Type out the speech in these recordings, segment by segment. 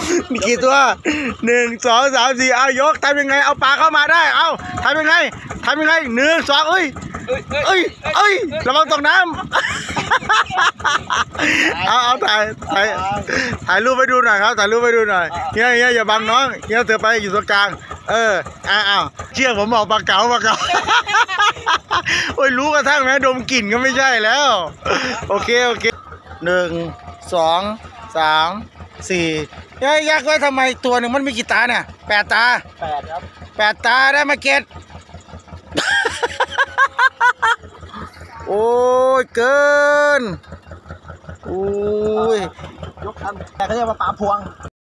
กี่ตัว1 2 3 4เอายกทำยังไงเอาปลาเข้ามาได้เอาทำยังไง1 2เอ้ยระวังตกน้ำเอาถ่ายรูปไปดูหน่อยครับถ่ายรูปไปดูหน่อยเฮียอย่าบังน้องเฮียเธอไปอยู่ตรงกลางเชื่อผมบอกปลาเก๋าโอ้ยรู้กระทั่งแม้ดมกลิ่นก็ไม่ใช่แล้วโอเค1 2 3 4ยักษ์ไว้ทำไมตัวหนึ่งมันมีกี่ตาเนี่ย8 ตา8 ครับ8 ตาได้มาเก็ตโอ้ยเกินโอ้ยยกคันแต่เขาเรียกว่าปลาพวง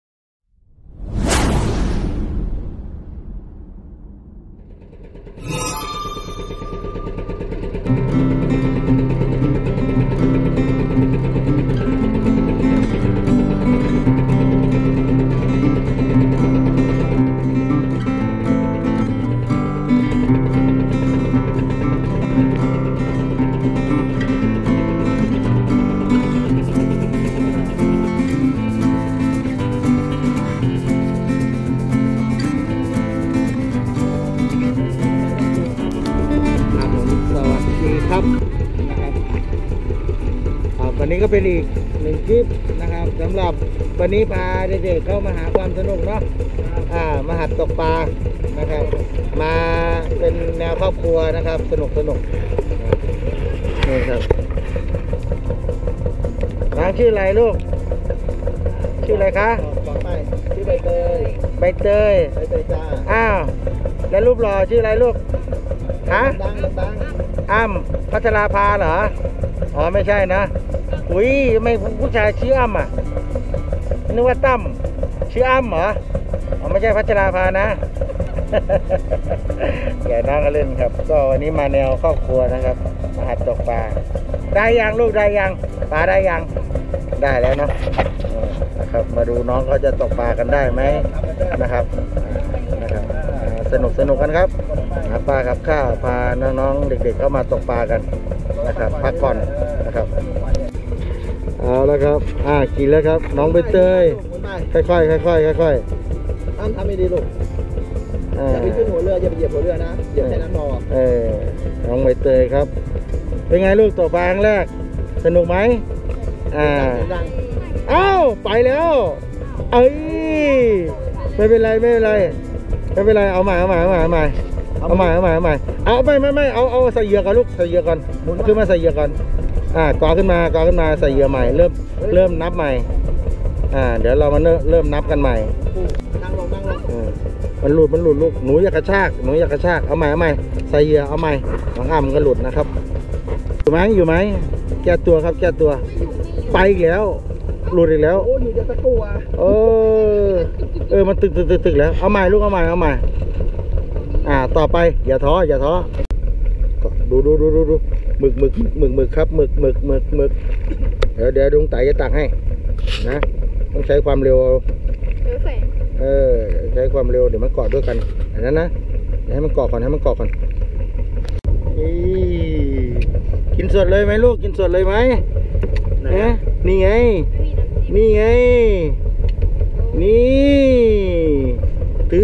วันนี้ก็เป็นอีก1 คลิปนะครับสำหรับวันนี้พาเด็กๆเข้ามาหาความสนุกเนาะมาหัดตกปลานะครับมาเป็นแนวครอบครัวนะครับสนุกนี่ครับน้องชื่ออะไรลูกชื่ออะไรคะชื่อใบเตยจ้าอ้าวแล้วรูปหล่อชื่ออะไรลูกดังอ้ำพัชราภาเหรออ๋อไม่ใช่นะอุ้ยไม่ผู้ชายชื่ออ้ำอ่ะนึกว่าตั้มชื่ออ้ำเหรออ๋อไม่ใช่พัชราภานะ แกน้องก็เล่นครับก็วันนี้มาแนวครอบครัวนะครับมาหัดตกปลาได้ยังลูกได้ยังปลาได้ยังได้แล้วเนาะนะครับมาดูน้องเขาจะตกปลากันได้ไหมนะครับสนุกกันครับหาปลากับข้าวพาน้องๆเด็กๆเข้ามาตกปลากันนะครับพักผ่อนนะครับเอาแล้วครับกินแล้วครับน้องใบเตยค่อยทำไม่ดีลูกอย่าไปขึ้นหัวเรืออย่าไปเหยียบหัวเรือนะเหยียบแค่นั้นพอน้องใบเตยครับเป็นไงลูกตกปลาครั้งแรกสนุกไหมอ้าวไปแล้วไม่เป็นไรเอาใหม่เอาใหม่เอาใส่เหยื่อก่อนลูกใส่เหยื่อก่อนขึ้นมาใส่เหยื่อก่อนก่อขึ้นมาใส่เหยื่อใหม่เริ่มนับใหม่เดี๋ยวเรามาเริ่มนับกันใหม่นั่งลงมันหลุดลูกหนูอย่ากระชากเอาใหม่ใส่เหยื่อเอาใหม่น้องอ้ำก็หลุดนะครับอยู่ไหมแก้ตัวครับไปอีกแล้วหลุดอีกแล้วโอ้ยจะตะกัวมันตึกแล้วเอาใหม่ลูกเอาใหม่ต่อไปอย่าท้อดูหมึกครับหมึกเดี๋ยวลุงไต่จะตักให้นะต้องใช้ความเร็วใช้ความเร็วเดี๋ยวมันเกาะด้วยกันอันนั้นนะให้มันเกาะก่อนกินสดเลยไหมลูกกินสดเลยไหมนี่ไงถือ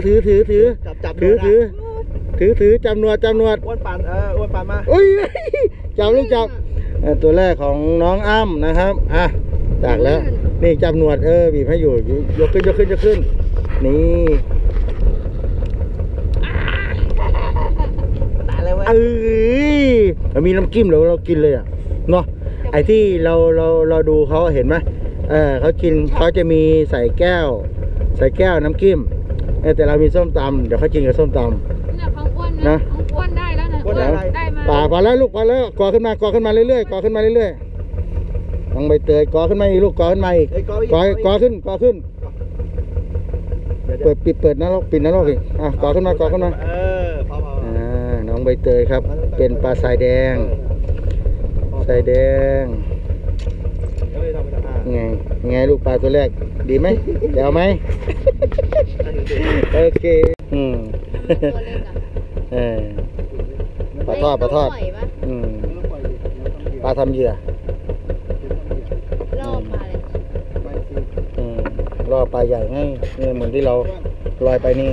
จำนวดอ้วนปันมาจับลูกจับตัวแรกของน้องอ้ำนะครับตักแล้วนี่จำนวดบีบให้อยู่ยกขึ้นนี่มันมีน้ำจิ้มเรากินเลยเนาะไอ้ที่เราดูเขาเห็นไหมเขากินเขาจะมีใส่แก้วน้ำจิ้มแต่เรามีส้มตำเดี๋ยวเขากินกับส้มตำนะอ้วนได้แล้วนะอ้วนได้มาพอแล้วลูกพอแล้วก่อขึ้นมาเรื่อยๆน้องใบเตยก่อขึ้นมาอีกลูกก่อขึ้นมาอีกก่อขึ้นเปิดนะลูกปิดนะลูกอีกก่อขึ้นมาน้องใบเตยครับเป็นปลาทรายแดงไงลูกปลาตัวแรกดีไหมเดี๋ยวไหมโอเคปลาทอดปลาทำเหยื่อรล่อปลาใหญ่ให้นี่เหมือนที่เราลอยไปนี่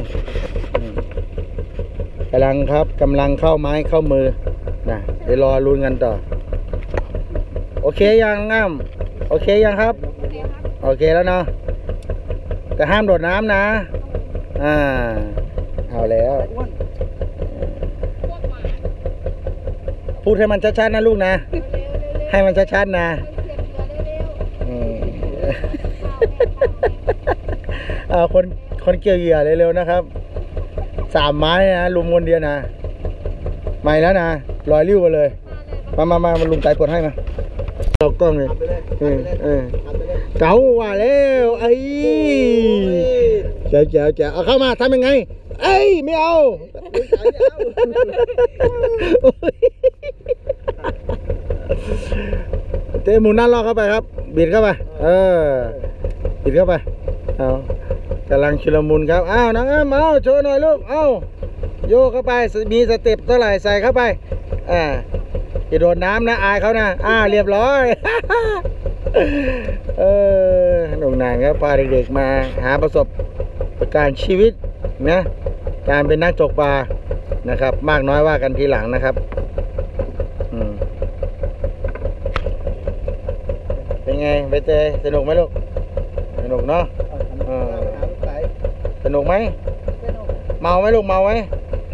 กำลังเข้าไม้เข้ามือนะเดี๋ยวรอลุ้นกันต่อโอเคยังง่ำโอเคยังครับโอเคแล้วเนาะแต่ห้ามโดดน้ำนะเอาแล้วพูดให้มันชัดๆนะลูกนะให้มันชัดๆนะคนเกี่ยวเหยื่อเร็วๆนะครับ3 ไม้นะลุมคนเดียวนะไม่แล้วนะลอยริ้วไปเลยมาลุงใจกดให้มาเรากล้องเลยเก๋าว่าแล้วไอ้เจ๋วเอาเข้ามาทำยังไงเอ้ยไม่เอาเตะหมุนหน้าลอกเข้าไปครับบิดเข้าไปบิดเข้าไปเอากำลังชุลมุนครับอ้าวน้องอ้ำเอาโชว์หน่อยลูกเอาโยกเข้าไปมีสเต็ปเท่าไหร่ใส่เข้าไปจะโดนน้ำนะอายเขานะเรียบร้อยหนุ่มนานครับพาเด็กๆมาหาประสบการณ์ชีวิตนะการเป็นนักตกปลานะครับมากน้อยว่ากันทีหลังนะครับเป็นไงไปเจอสนุกไหมลูกสนุกเนาะสนุกไหมเมาไหมลูกเมาไหม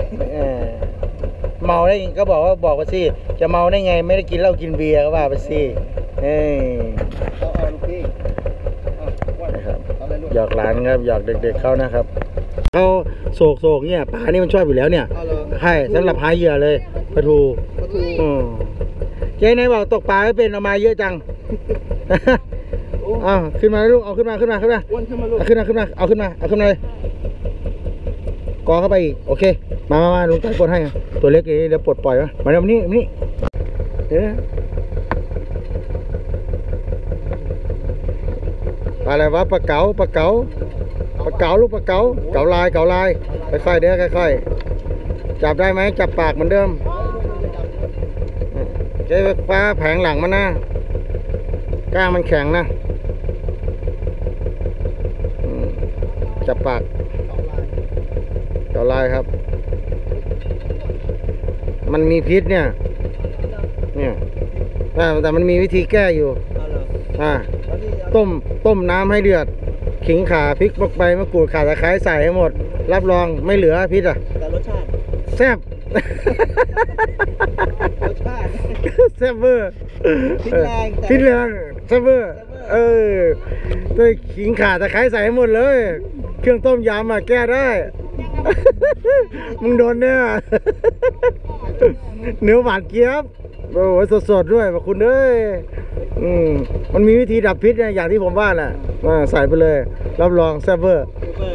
เมาได้ก็บอกว่าสิจะเมาได้ไงไม่ได้กินเหล้ากินเบียร์ก็ว่าไปสิหยอกหลานครับหยอกเด็กๆเขานะครับเขาโศกเนี่ยปลานี่มันชอบอยู่แล้วเนี่ยใช่สำหรับหาเหยื่อเลยปลาทูเจ๊ไหนบอกตกปลาไม่เป็นเอามาเยอะจังขึ้นมาลูกเอาขึ้นมาขึ้นมาเอาขึ้นมาเลยกอเข้าไปอีกโอเคมาลุงตั้งกดให้ตัวเล็กนี้เดี๋ยวปลดปล่อยวะมาเดี๋ยวนี่เดี๋ยวอะไรวะปลาเก๋าลูกปลาเก๋าลายค่อยๆเด้อค่อยๆจับได้ไหมจับปากเหมือนเดิมเจ๊ฟ้าแผงหลังมันนะก้างมันแข็งนะจับปากเก๋าลายครับมันมีพิษเนี่ยแต่มันมีวิธีแก้อยู่ต้มน้ำให้เดือดขิงข่าพริกใบมะกรูดข่าตะไคร้ใส่ให้หมดรับรองไม่เหลือพิษแต่รสชาติแซ่บแซ่บเวอร์พิษแรงแซ่บเวอร์ด้วยขิงข่าตะไคร้ใส่ให้หมดเลยเครื่องต้มยำแก้ได้มึงโดนเนี่ยเนื้อหวานเกี๊ยบโอ้โหสดๆด้วยบอกคุณเอ้ยมันมีวิธีดับพิษนะอย่างที่ผมว่าแหละใส่ไปเลยรับรองแซ่บเวอร์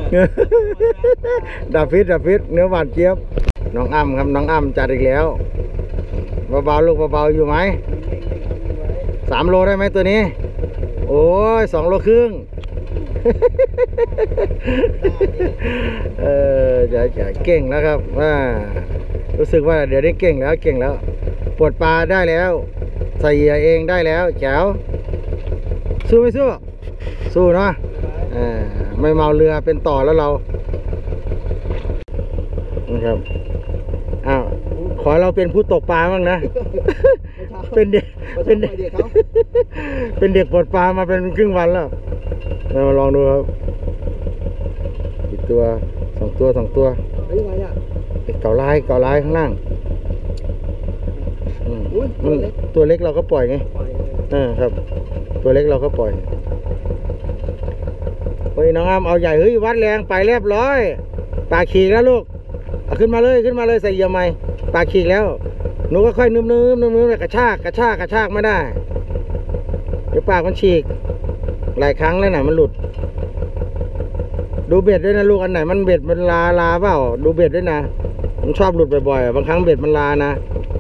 ดับพิษเนื้อหวานเจี๊ยบน้องอ้ำครับน้องอ้ำจัดอีกแล้วเบาๆลูกเบาๆอยู่ไหม3 โลได้ไหมตัวนี้โอ้ย2 โลครึ่งจะเก่งแล้วครับรู้สึกว่าเดี๋ยวได้เก่งแล้วปลดปลาได้แล้วใส่เหยื่อเองได้แล้วแจ๋วสู้ไม่สู้เนาะไม่เมาเรือเป็นต่อแล้วเรานะครับขอเราเป็นผู้ตกปลาบ้างนะเป็นเด็กปลดปลามาเป็นครึ่งวันแล้วเรามาลองดูครับอีกตัว2 ตัวเก๋าลายข้างล่างตัวเล็กเราก็ปล่อยไงครับตัวเล็กเราก็ปล่อยเฮ้ยน้องอ้ำเอาใหญ่เฮ้ยวัดแรงไปเรียบร้อยปากขีกแล้วลูกเอาขึ้นมาเลยใส่เหยื่อใหม่ปากขีกแล้วหนูก็ค่อยนุ่มเลยกระชากไม่ได้เดี๋ยวปากมันฉีกหลายครั้งแล้วนะมันหลุดดูเบ็ดด้วยนะลูกอันไหนมันเบ็ดมันลาเปล่าดูเบ็ดด้วยนะมันชอบหลุดบ่อยๆบางครั้งเบ็ดมันลานะ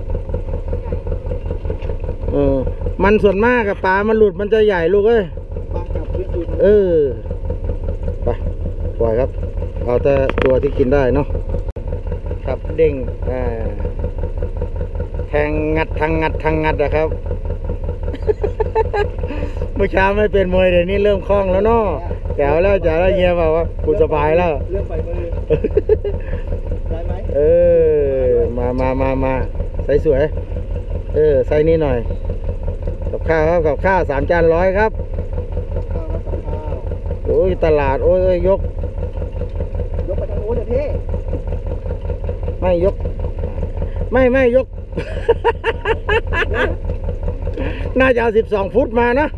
มันส่วนมากกับปลามันหลุดมันจะใหญ่ลูกไปปล่อยครับเอาแต่ตัวที่กินได้เนาะครับเด้งแทงงัดนะครับเมื่อเช้าไม่เป็นมวยเดี๋ยวนี้เริ่มคล่องแล้วเนาะแจ๋วแล้วเฮียบอกว่ากูสบายแล้วเรื่องไฟมือได้ไหมมาใส่สวยใส่นี่หน่อยกับข้าวครับกับข้าว3 จาน 100ครับโอ้ยตลาดโอ้ยยกไปทางโน้นเลยพี่ไม่ยกไม่ยก น่าจะเอา12 ฟุตมานะ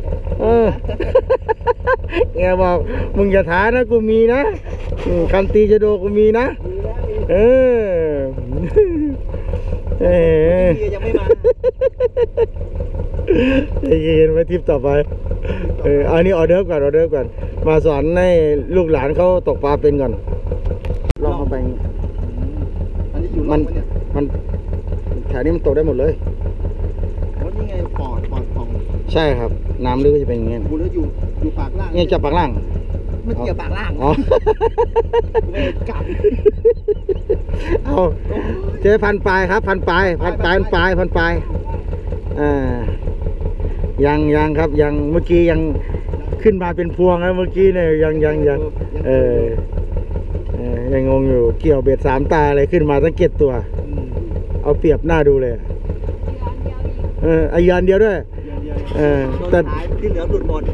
แกบอกมึงอย่าท้านะกูมีนะคันตีจะโดกูมีนะยังไม่มาเห็นไหมทิปต่อไปอันนี้ออเดอร์ก่อนมาสอนให้ลูกหลานเขาตกปลาเป็นก่อนลองเข้าไปอันนี้อยู่มันแถวนี้มันตกได้หมดเลยนี่ไงปอดของใช่ครับน้ำลึกจะเป็นอย่างเงี้ยกูแล้วอยู่ปากล่างเนี่ยจับปากล่างไม่เกี่ยวปากล่างอ๋อเอาเจ๊พันปลายครับพันปลายยังครับยังเมื่อกี้ยังขึ้นมาเป็นพวงนะเมื่อกี้เนี่ยยังยังงงอยู่เกี่ยวเบ็ด3 ตาเลยขึ้นมาตั้ง7 ตัวเอาเปรียบหน้าดูเลยอายันเดียวด้วยแต่ที่เหลือหลุดหมด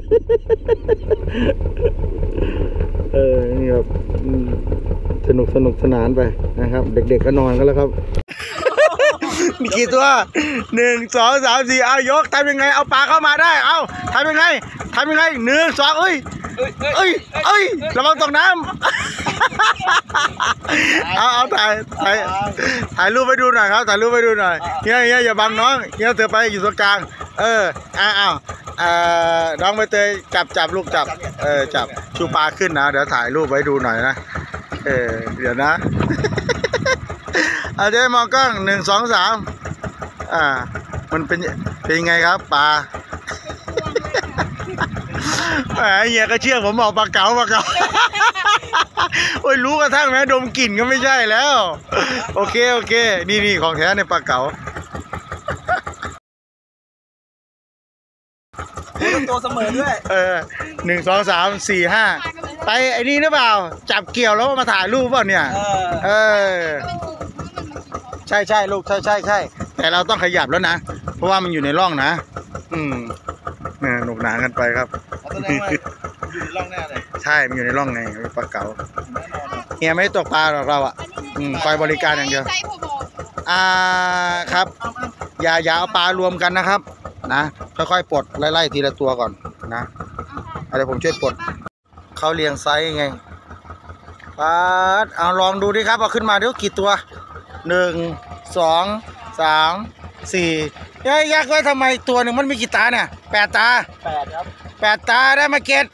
นี่ครับสนุกสนานไปนะครับเด็กๆก็นอนกันแล้วครับมีกี่ตัว1 2 3 4เอายกทำยังไงเอาปลาเข้ามาได้เอาทำยังไง1 2เอ้ยระวังตกน้ำเอาถ่ายรูปไปดูหน่อยครับถ่ายรูปไปดูหน่อยเฮียอย่าบังน้องเฮียเธอไปอยู่ตรงกลางน้องไปเตยจับลูกจับจับชูปลาขึ้นนะเดี๋ยวถ่ายรูปไว้ดูหน่อยนะเดี๋ยวนะเดี๋ยวมองกล้อง1 2 3มันเป็นยังไงครับปลาเฮียก็เชื่อผมบอกปลาเก๋าโอ้ยรู้กระทั่งแม้ดมกลิ่นก็ไม่ใช่แล้วโอเคนี่ของแท้ในปลาเก๋าตัวเสมอด้วย 1 2 3 4 5ไปไอ้นี่หรือเปล่าจับเกี่ยวแล้วมาถ่ายรูปเปล่าเนี่ยใช่ลูกใช่แต่เราต้องขยับแล้วนะเพราะว่ามันอยู่ในร่องนะหนุกหนากันไปครับอยู่ในร่องแน่เลยใช่มันอยู่ในร่องไงปลาเก๋าเฮียไม่ตกปลาหรอกเราคอยบริการอย่างเดียวครับอย่าเอาปลารวมกันนะครับนะค่อยๆปลดไล่ทีละตัวก่อนนะเดี๋ยวผมช่วยปลดเขาเรียงไซส์ไงเอาลองดูดิครับเอาขึ้นมาเดี๋ยวกี่ตัว1 2 3 4ยักไว้ทำไมตัวหนึ่งมันมีกี่ตาเนี่ย8 ตา 8ครับ 8 ตาได้มาเก็ต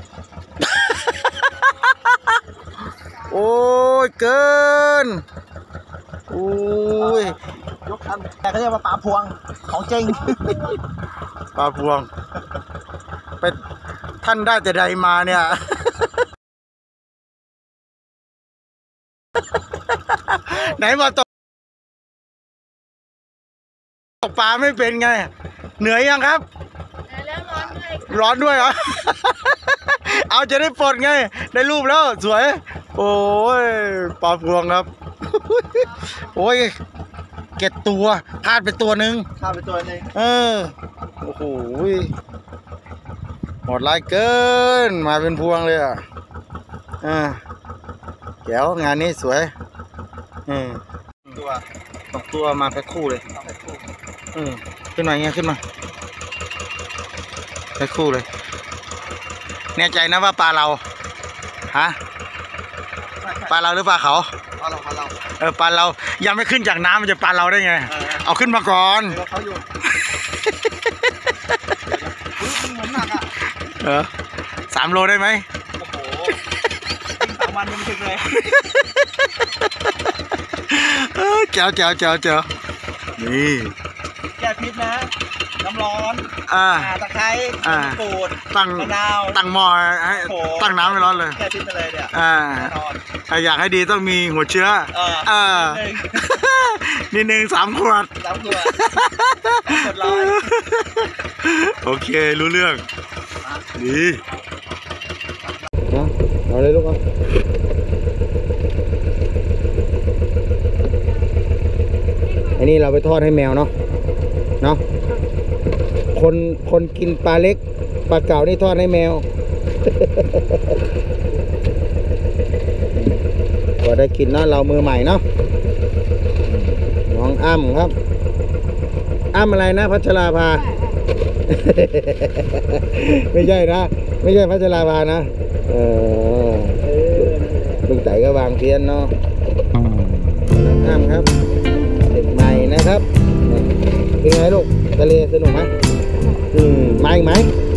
โอ้ยเกินโอ้ยยกคันแต่เขาเรียกว่าปลาพวงของจริงปลาพวงเป็นท่านได้แต่ใดมาเนี่ยไหนมาตกปลาไม่เป็นไงเหนื่อยยังครับแล้วร้อนด้วยเหรอเอาจะได้ปลดไงได้รูปแล้วสวยโอ้ยปลาพวงครับโอ้ยเก็บตัวพลาดไปตัวหนึ่งโอ้โหหมดลายเกินมาเป็นพวงเลยเดี๋ยวงานนี้สวยตัวมาแพ็คคู่เลยขึ้นมาเงี้ยขึ้นมาแพ็คคู่เลยแน่ใจนะว่าปลาเราฮะปลาเราหรือปลาเขาปลาเราปลาเรายังไม่ขึ้นจากน้ำมันจะปลาเราได้ไงเอาขึ้นมาก่อนเขาอยู่มันหนัก 3 โลได้ไหมโอ้โห3 วันยังไม่ถึงเลยเจ๋วนี่แก้พิษนะน้ำร้อนตะไคร้ปูดมะนาวตั้งหม้อตั้งน้ำไม่ร้อนเลยแก้พิษไปเลยเนี่ยอยากให้ดีต้องมีหัวเชื้อนิดนึง3 ขวดร้อยโอเครู้เรื่องดีเอาเลยลูกเอาอันนี้เราไปทอดให้แมวเนาะคนกินปลาเล็กปลาเก่านี่ทอดให้แมว ก็ได้กินเนาะเรามือใหม่เนาะน้องอ้ำครับอ้ำอะไรนะพัชราภา ไม่ใช่นะไม่ใช่พัชราภานะลุงไต่ก็วางเทียนเนาะน้องอ้ำครับเด็กใหม่นะครับเป็นไงลูกทะเลสนุกไหมมาอีกไหม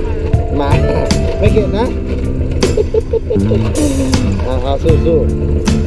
มาไม่เข็ดนะ เอาสู้